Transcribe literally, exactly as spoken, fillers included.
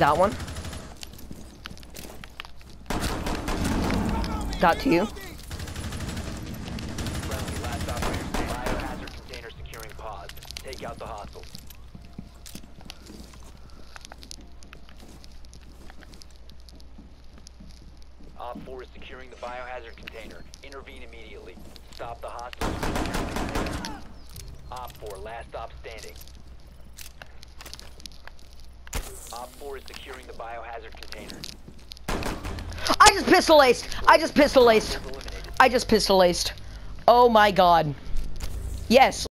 Got one. Got two. Friendly, last operator standing. Biohazard container securing pod. Take out the hostiles. Op four is securing the biohazard container. Intervene immediately. Stop the hostiles. Op four, last stop standing. Op four is securing the biohazard container. I just pistol aced. I just pistol aced. Eliminated. I just pistol aced. Oh my god. Yes.